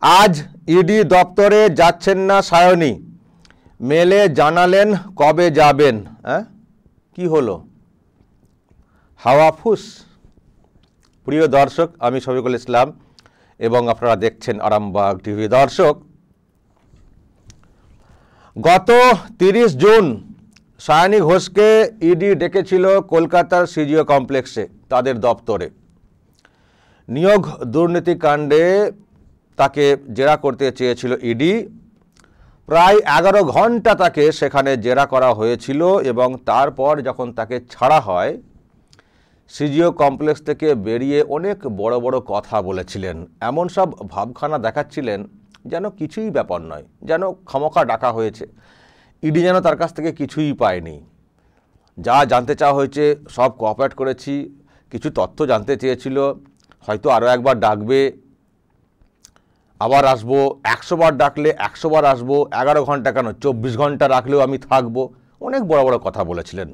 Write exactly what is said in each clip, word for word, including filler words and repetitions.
আজ ইডি দপ্তরে যাচ্ছেন না সায়নী, মেলে জানালেন কবে যাবেন। হ্যাঁ, কি হলো? হাওয়া ফুস। প্রিয় দর্শক, আমি শফিকুল ইসলাম এবং আপনারা দেখছেন আরামবাগ টিভি। দর্শক, গত তিরিশ জুন সায়নী ঘোষকে ইডি ডেকেছিল কলকাতার সিজিও কমপ্লেক্সে, তাদের দপ্তরে। নিয়োগ দুর্নীতিকাণ্ডে তাকে জেরা করতে চেয়েছিল ইডি। প্রায় এগারো ঘন্টা তাকে সেখানে জেরা করা হয়েছিল এবং তারপর যখন তাকে ছাড়া হয়, সিজিও কমপ্লেক্স থেকে বেরিয়ে অনেক বড় বড় কথা বলেছিলেন। এমন সব ভাবখানা দেখাচ্ছিলেন যেন কিছুই ব্যাপার নয়, যেন ক্ষমতা ডাকা হয়েছে। ইডি যেন তার কাছ থেকে কিছুই পায়নি। যা জানতে চাওয়া হয়েছে সব কোঅপারেট করেছি। কিছু তথ্য জানতে চেয়েছিল, হয়তো আরও একবার ডাকবে, আবার আসবো, একশো বার ডাকলে একশো বার আসবো, এগারো ঘন্টা কেন চব্বিশ ঘন্টা রাখলেও আমি থাকবো, অনেক বড় বড় কথা বলেছিলেন।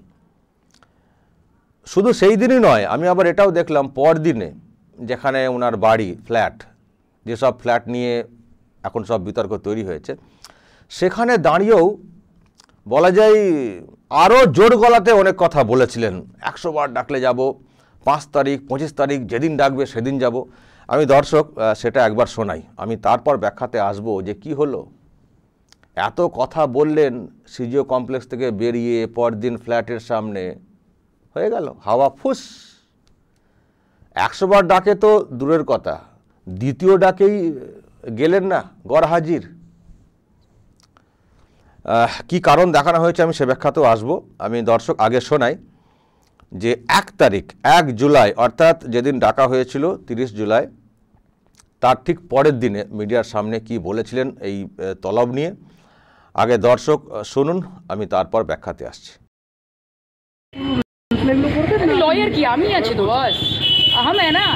শুধু সেই দিনই নয়, আমি আবার এটাও দেখলাম পরদিনে, যেখানে ওনার বাড়ি, ফ্ল্যাট, যেসব ফ্ল্যাট নিয়ে এখন সব বিতর্ক তৈরি হয়েছে, সেখানে দাঁড়িয়েও বলা যায় আরও জোর গলাতে অনেক কথা বলেছিলেন। একশো বার ডাকলে যাব, পাঁচ তারিখ পঁচিশ তারিখ যেদিন ডাকবে সেদিন যাব। আমি দর্শক সেটা একবার শোনাই, আমি তারপর ব্যাখ্যাতে আসব যে কি হলো। এত কথা বললেন, সিজিও কমপ্লেক্স থেকে বেরিয়ে পরদিন ফ্ল্যাটের সামনে হয়ে গেল হাওয়া ফুস। একশো বার ডাকে তো দূরের কথা, দ্বিতীয় ডাকেই গেলেন না, গড় হাজির। কি কারণ দেখানো হয়েছে আমি সে ব্যাখ্যাতেও আসবো। আমি দর্শক আগে শোনাই যে এক তারিখ এক জুলাই অর্থাৎ যেদিন ডাকা হয়েছিল তিরিশ জুলাই, তার ঠিক পরের দিনে মিডিয়ার সামনে কি বলেছিলেন এই তলব নিয়ে। আগে দর্শক শুনুন, আমি তারপর ব্যাখ্যাতে আসছি। লয়ার কি আমি আছি তো বস, আহম হ্যাঁ না।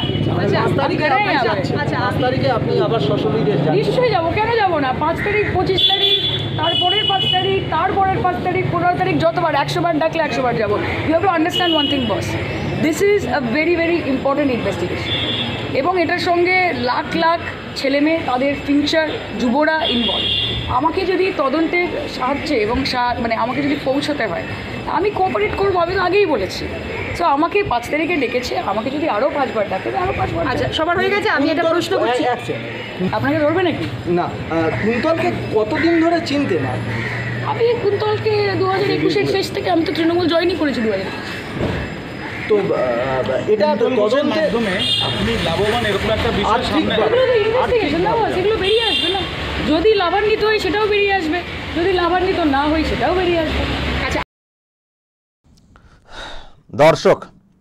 নিশ্চয়ই যাবো, কেন যাবো না? পাঁচ তারিখ পঁচিশ তারিখ, তারপরের পাঁচ তারিখ, তারপরের পাঁচ তারিখ, পনেরো তারিখ, যতবার, একশো বার ডাকলে একশো বার যাবো। You have to understand one thing boss, this is a very very important investigation এবং এটার সঙ্গে লাখ লাখ ছেলেমেয়ে, তাদের ফিউচার যুবরা ইনভলভ। আমাকে যদি তদন্তের সাহায্যে এবং মানে আমাকে যদি পৌঁছতে হয়, আমি কোঅপারেট করবো, আমি তো আগেই বলেছি। সো আমাকে পাঁচ তারিখে ডেকেছে, আমাকে যদি আরও পাঁচবার ডাকে আরও পাঁচবার। আচ্ছা, সবার হয়ে গেছে। আমি একটা প্রশ্ন করছি, আপনাকে ধরবে নাকি? না, কুন্তলকে কতদিন ধরে চিনতে না? আমি কুন্তলকে দু হাজার একুশের শেষ থেকে, আমি তো তৃণমূল জয়েনই করেছি দু হাজার। তো এটা তদন্তের মাধ্যমে আপনি লাভবান এরকম একটা বিষয় সামনে সেগুলো বেরিয়ে আসবে না। যদি লাভান্বিত হয় সেটাও বেরিয়ে আসবে, যদি লাভান্বিত না হয় সেটাও বেরিয়ে আসবে। আচ্ছা দর্শক,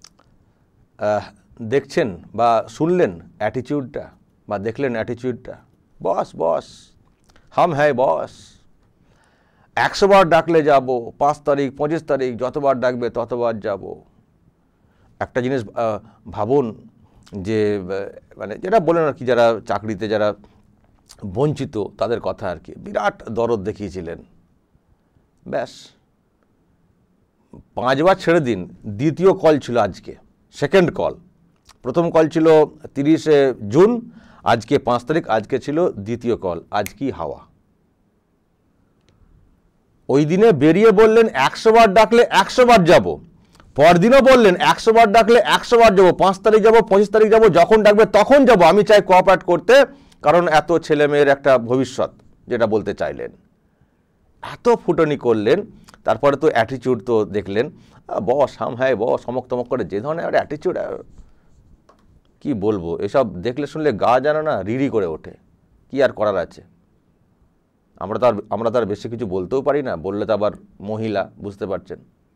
দেখছেন বা শুনলেন অ্যাটিটিউডটা, বা দেখলেন অ্যাটিটিউডটা, বস বস হাম হ্যাঁ বস, একশো বার ডাকলে যাব, পাঁচ তারিখ পঁচিশ তারিখ যতবার ডাকবে ততবার যাব। একটা জিনিস ভাবুন, যে মানে যেটা বলেন আর কি, যারা চাকরিতে যারা বঞ্চিত তাদের কথা আর কি, বিরাট দরদ দেখিয়েছিলেন। ব্যাস পাঁচবার ছেড়ে দিন, দ্বিতীয় কল ছিল আজকে, সেকেন্ড কল। প্রথম কল ছিল তিরিশে জুন, আজকে পাঁচ তারিখ, আজকে ছিল দ্বিতীয় কল। আজ কি হাওয়া! ওই দিনে বেরিয়ে বললেন একশো বার ডাকলে একশো বার যাব, পরদিনও বললেন একশো বার ডাকলে একশো বার যাবো, পাঁচ তারিখ যাবো, পঁচিশ তারিখ যাবো, যখন ডাকবে তখন যাব, আমি চাই কোঅপারেট করতে, কারণ এত ছেলে মেয়ের একটা ভবিষ্যৎ, যেটা বলতে চাইলেন। এত ফুটনি করলেন, তারপরে তো অ্যাটিটিউড তো দেখলেন, বস হাম হ্যাঁ বস, সমক তমক করে যে ধরনের একটা অ্যাটিটিউড, কি বলবো, এসব দেখলে শুনলে গা যেন না রিড়ি করে ওঠে। কি আর করার আছে, আমরা তো আর আমরা তো আর বেশি কিছু বলতেও পারি না, বললে তো আবার মহিলা, বুঝতে পারছেন।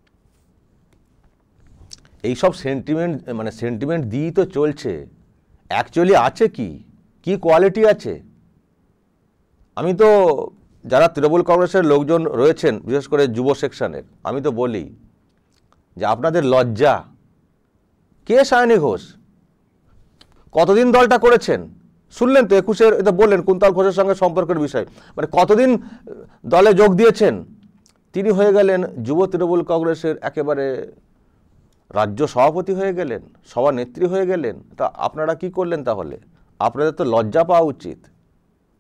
এইসব সেন্টিমেন্ট মানে সেন্টিমেন্ট দিয়েই তো চলছে। অ্যাকচুয়ালি আছে কি, কি কোয়ালিটি আছে? আমি তো যারা তৃণমূল কংগ্রেসের লোকজন রয়েছেন, বিশেষ করে যুব সেকশনের, আমি তো বলি যে আপনাদের লজ্জা। কে সায়নী ঘোষ? কতদিন দলটা করেছেন? শুনলেন তো একুশের, এটা বললেন কুন্তল ঘোষের সঙ্গে সম্পর্কের বিষয়, মানে কতদিন দলে যোগ দিয়েছেন। তিনি হয়ে গেলেন যুব তৃণমূল কংগ্রেসের একেবারে রাজ্য সভাপতি হয়ে গেলেন, সভানেত্রী হয়ে গেলেন। তা আপনারা কি করলেন তাহলে? আপনাদের তো লজ্জা পাওয়া উচিত।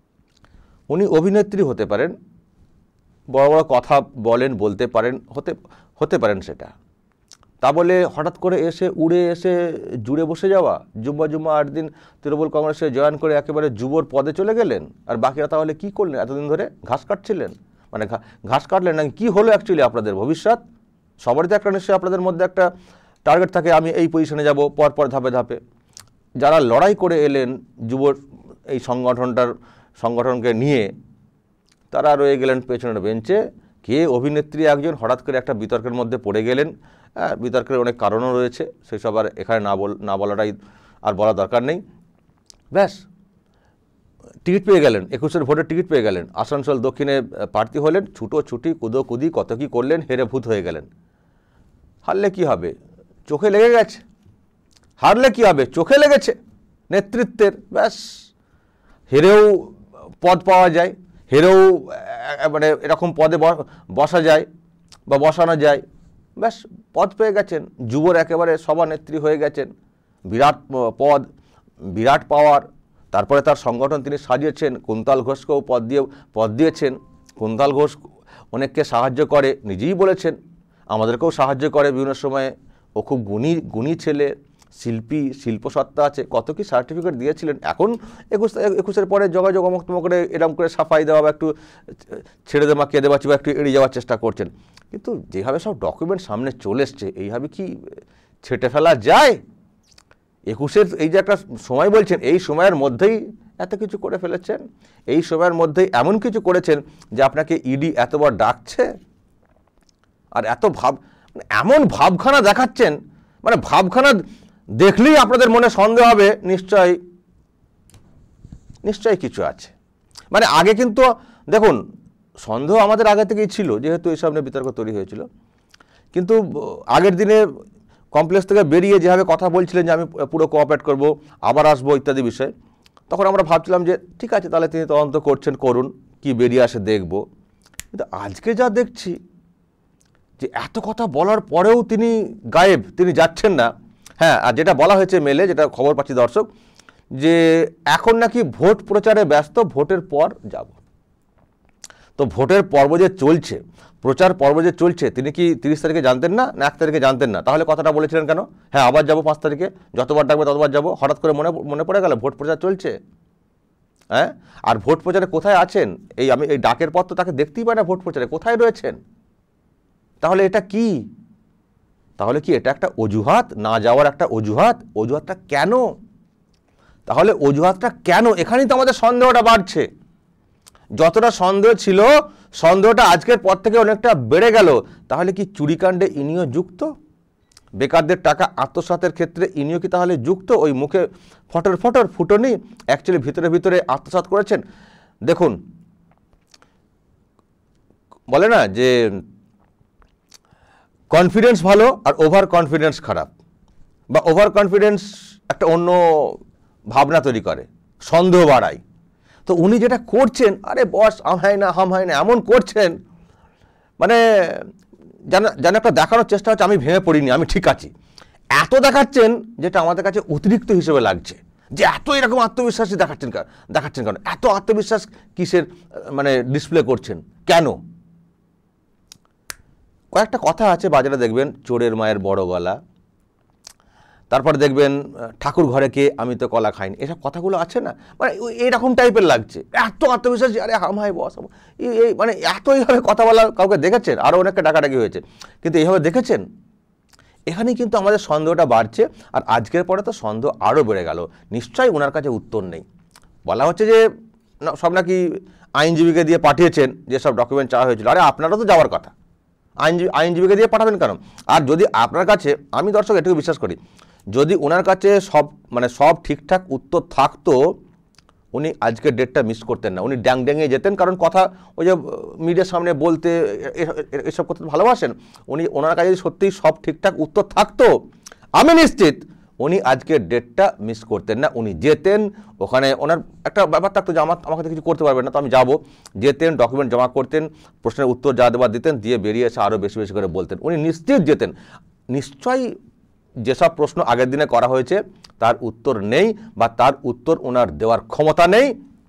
উনি অভিনেত্রী হতে পারেন, বড় বড় কথা বলেন, বলতে পারেন, হতে হতে পারেন সেটা, তা বলে হঠাৎ করে এসে উড়ে এসে জুড়ে বসে যাওয়া, জুম্মা জুম্মা আট দিন তৃণমূল কংগ্রেসে জয়েন করে একেবারে যুবর পদে চলে গেলেন, আর বাকিরা তাহলে কি করলেন? এতদিন ধরে ঘাস কাটছিলেন, মানে ঘাস কাটলেন নাকি কী হলো অ্যাকচুয়ালি আপনাদের ভবিষ্যৎ? সবারই তো একটা নিশ্চয়ই আপনাদের মধ্যে একটা টার্গেট থাকে, আমি এই পজিশনে যাব পর পর ধাপে ধাপে। যারা লড়াই করে এলেন যুবর এই সংগঠনটার সংগঠনকে নিয়ে, তারা রয়ে গেলেন পেছনের বেঞ্চে। কে অভিনেত্রী একজন হঠাৎ করে একটা বিতর্কের মধ্যে পড়ে গেলেন। হ্যাঁ, বিতর্কের অনেক কারণও রয়েছে, সেসব আর এখানে না বল না বলাটাই আর বলা দরকার নেই। ব্যাস, টিকিট পেয়ে গেলেন, একুশের ভোটের টিকিট পেয়ে গেলেন, আসানসোল দক্ষিণে প্রার্থী হলেন, ছুটো ছুটি কুদো কুদি কত কী করলেন, হেরে ভূত হয়ে গেলেন। হারলে কি হবে? চোখে লেগে গেছে। হারলে কি হবে? চোখে লেগেছে নেতৃত্বের। ব্যাস, হেরেও পদ পাওয়া যায়, হেরেও মানে এরকম পদে বসা যায় বা বসানো যায়। ব্যাস, পদ পেয়ে গেছেন, যুবর একেবারে সভানেত্রী হয়ে গেছেন, বিরাট পদ, বিরাট পাওয়ার। তারপরে তার সংগঠন তিনি সাজিয়েছেন, কুন্তল ঘোষকেও পদ দিয়ে পদ দিয়েছেন। কুন্তল ঘোষ অনেককে সাহায্য করে, নিজেই বলেছেন, আমাদেরকেও সাহায্য করে বিভিন্ন সময়ে। ও খুব গুণী গুণী ছেলে, শিল্পী, শিল্পসত্তা আছে, কত কি সার্টিফিকেট দিয়েছিলেন। এখন একুশ একুশের পরে যোগাযোগ অমুক্তম করে এরকম করে সাফাই দেওয়া বা একটু ছেড়ে দেওয়া কেঁদে বাঁচি বা একটু এড়িয়ে যাওয়ার চেষ্টা করছেন। কিন্তু যেভাবে সব ডকুমেন্ট সামনে চলে এসছে, এইভাবে কি ছেটে ফেলা যায়? একুশের এই যে একটা সময় বলছেন, এই সময়ের মধ্যেই এত কিছু করে ফেলেছেন, এই সময়ের মধ্যেই এমন কিছু করেছেন যে আপনাকে ইডি এতবার ডাকছে, আর এত ভাব, এমন ভাবখানা দেখাচ্ছেন, মানে ভাবখানা দেখলেই আপনাদের মনে সন্দেহ হবে নিশ্চয় নিশ্চয়ই কিছু আছে। মানে আগে কিন্তু দেখুন, সন্দেহ আমাদের আগে থেকেই ছিল, যেহেতু এইসব নিয়ে বিতর্ক তৈরি হয়েছিল। কিন্তু আগের দিনে কমপ্লেক্স থেকে বেরিয়ে যেভাবে কথা বলছিলেন যে আমি পুরো কোঅপারেট করব, আবার আসবো ইত্যাদি বিষয়, তখন আমরা ভাবছিলাম যে ঠিক আছে, তাহলে তিনি তদন্ত করছেন, করুন, কি বেরিয়ে আসে দেখব। কিন্তু আজকে যা দেখছি যে এত কথা বলার পরেও তিনি গায়েব, তিনি যাচ্ছেন না। হ্যাঁ, আর যেটা বলা হয়েছে মেলে, যেটা খবর পাচ্ছি দর্শক, যে এখন নাকি ভোট প্রচারে ব্যস্ত, ভোটের পর যাব। তো ভোটের পর্ব যে চলছে, প্রচার পর্ব যে চলছে, তিনি কি তিরিশ তারিখে জানতেন না, না এক তারিখে জানতেন না? তাহলে কথাটা বলেছিলেন কেন? হ্যাঁ, আবার যাবো পাঁচ তারিখে, যতবার ডাকবে ততবার যাবো। হঠাৎ করে মনে মনে পড়ে গেল ভোট প্রচার চলছে। হ্যাঁ, আর ভোট প্রচারে কোথায় আছেন? এই আমি এই ডাকের পর তো তাকে দেখতেই পাই না ভোট প্রচারে, কোথায় রয়েছেন? তাহলে এটা কি? তাহলে কি এটা একটা অজুহাত, না যাওয়ার একটা অজুহাত? অজুহাতটা কেন? তাহলে অজুহাতটা কেন? এখানেই তো আমাদের সন্দেহটা বাড়ছে। যতটা সন্দেহ ছিল, সন্দেহটা আজকের পর থেকে অনেকটা বেড়ে গেল। তাহলে কি চুরিকাণ্ডে ইনিও যুক্ত? বেকারদের টাকা আত্মসাতের ক্ষেত্রে ইনিও কি তাহলে যুক্ত? ওই মুখে ফটর ফটর ফুটনি, অ্যাকচুয়ালি ভিতরে ভিতরে আত্মসাৎ করেছেন। দেখুন, বলে না যে কনফিডেন্স ভালো আর ওভার কনফিডেন্স খারাপ, বা ওভার কনফিডেন্স একটা অন্য ভাবনা তৈরি করে, সন্দেহ বাড়ায়। তো উনি যেটা করছেন, আরে বস আম হয় না হাম হয় না, এমন করছেন, মানে যেন যেন একটা দেখানোর চেষ্টা হচ্ছে আমি ভেঙে পড়িনি, আমি ঠিক আছি। এত দেখাচ্ছেন যেটা আমাদের কাছে অতিরিক্ত হিসেবে লাগছে, যে এত এরকম আত্মবিশ্বাসী দেখাচ্ছেন দেখাচ্ছেন কেন? এত আত্মবিশ্বাস কিসের মানে ডিসপ্লে করছেন কেন? কয়েকটা কথা আছে বাজারে, দেখবেন চোরের মায়ের বড় গলা, তারপরে দেখবেন ঠাকুর ঘরে কে, আমি তো কলা খাইনি, এসব কথাগুলো আছে না, মানে এইরকম টাইপের লাগছে। এত আত্মবিশ্বাস, আরে হাম হাই বস, এই মানে এত এইভাবে কথা বলা কাউকে দেখেছেন? আরও অনেকটা ডাকাডাকি হয়েছে, কিন্তু এইভাবে দেখেছেন? এখানেই কিন্তু আমাদের সন্দেহটা বাড়ছে। আর আজকের পরে তো সন্দেহ আরও বেড়ে গেল, নিশ্চয়ই ওনার কাছে উত্তর নেই। বলা হচ্ছে যে সব নাকি আইনজীবীকে দিয়ে পাঠিয়েছেন, যেসব ডকুমেন্ট চাওয়া হয়েছিল। আরে আপনারও তো যাওয়ার কথা, আইনজীবী আইনজীবীকে দিয়ে পাঠাবেন কেন? আর যদি আপনার কাছে, আমি দর্শক এটুকু বিশ্বাস করি, যদি ওনার কাছে সব মানে সব ঠিকঠাক উত্তর থাকতো, উনি আজকের ডেটটা মিস করতেন না, উনি ড্যাং ড্যাঙে যেতেন। কারণ কথা ওই যে মিডিয়ার সামনে বলতে এসব করতে ভালোবাসেন, উনি ওনার কাছে যদি সত্যিই সব ঠিকঠাক উত্তর থাকতো, আমি নিশ্চিত উনি আজকের ডেটটা মিস করতেন না, উনি যেতেন। ওখানে ওনার একটা ব্যাপার থাকতো যে আমার আমাকে কিছু করতে পারবেন না, তো আমি যাবো, যেতেন, ডকুমেন্ট জমা করতেন, প্রশ্নের উত্তর যা দেওয়ার দিতেন, দিয়ে বেরিয়ে এসে আরও বেশি বেশি করে বলতেন, উনি নিশ্চিত যেতেন। নিশ্চয়ই যেসব প্রশ্ন আগের দিনে করা হয়েছে তার উত্তর নেই, বা তার উত্তর ওনার দেওয়ার ক্ষমতা নেই,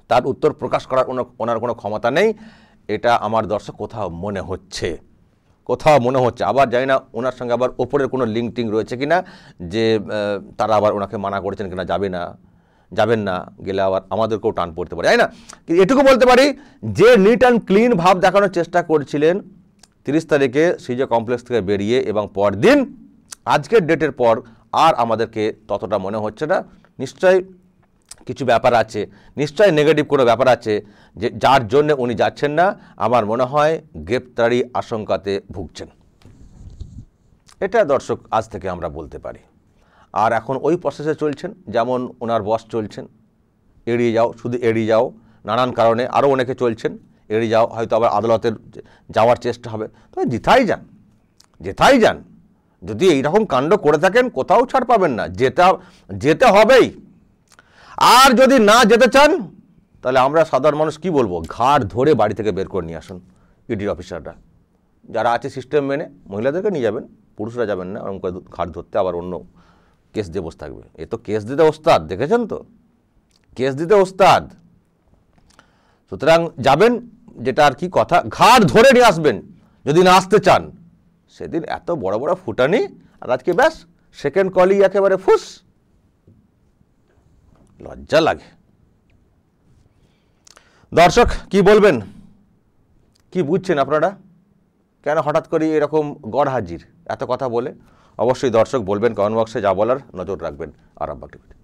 তার উত্তর প্রকাশ করার ওনার কোনো ক্ষমতা নেই, এটা আমার দর্শক কোথাও মনে হচ্ছে, কোথাও মনে হচ্ছে। আবার জানি না ওনার সঙ্গে আবার ওপরের কোনো লিঙ্ক টিঙ্ক রয়েছে কিনা, যে তারা আবার ওনাকে মানা করেছেন কিনা যাবে না, যাবেন না, গেলে আবার আমাদেরকেও টান পড়তে পারে, তাই না? এটুকু বলতে পারি যে নিট অ্যান্ড ক্লিন ভাব দেখানোর চেষ্টা করছিলেন তিরিশ তারিখে সিজে কমপ্লেক্স থেকে বেরিয়ে, এবং পরদিন আজকের ডেটের পর আর আমাদেরকে ততটা মনে হচ্ছে না। নিশ্চয়ই কিছু ব্যাপার আছে, নিশ্চয়ই নেগেটিভ কোনো ব্যাপার আছে, যে যার জন্য উনি যাচ্ছেন না। আমার মনে হয় গ্রেপ্তারি আশঙ্কাতে ভুগছেন, এটা দর্শক আজ থেকে আমরা বলতে পারি। আর এখন ওই প্রসেসে চলছেন, যেমন ওনার বস চলছেন, এড়িয়ে যাও, শুধু এড়িয়ে যাও, নানান কারণে আরও অনেকে চলছেন, এড়িয়ে যাও, হয়তো আবার আদালতের যাওয়ার চেষ্টা হবে। তবে যেথাই যান, যেথাই যান, যদি এইরকম কাণ্ড করে থাকেন কোথাও ছাড় পাবেন না, যেতে যেতে হবেই। আর যদি না যেতে চান তাহলে আমরা সাধারণ মানুষ কি বলবো, ঘাড় ধরে বাড়ি থেকে বের করে নিয়ে আসুন ইডির অফিসাররা, যারা আছে সিস্টেম মেনে। মহিলাদেরকে নিয়ে যাবেন, পুরুষরা যাবেন না, ওরকম করে ঘাড় ধরতে আবার অন্য কেস দিয়ে বসে থাকবে। এ তো কেস দিতে ওস্তাদ, দেখেছেন তো, কেস দিতে ওস্তাদ। সুতরাং যাবেন, যেটা আর কি কথা, ঘাড় ধরে নিয়ে আসবেন যদি না আসতে চান। সেদিন এত বড় বড় ফুটানি, আর আজকে ব্যাস সেকেন্ড কলই একেবারে ফুস, লজ্জা লাগে। দর্শক কি বলবেন, কি বুঝছেন আপনারা, কেন হঠাৎ করে এরকম গড় হাজির এত কথা বলে? অবশ্যই দর্শক বলবেন কমেন্ট বক্সে, যা বলার নজর রাখবেন আরামবাগ টিভিতে।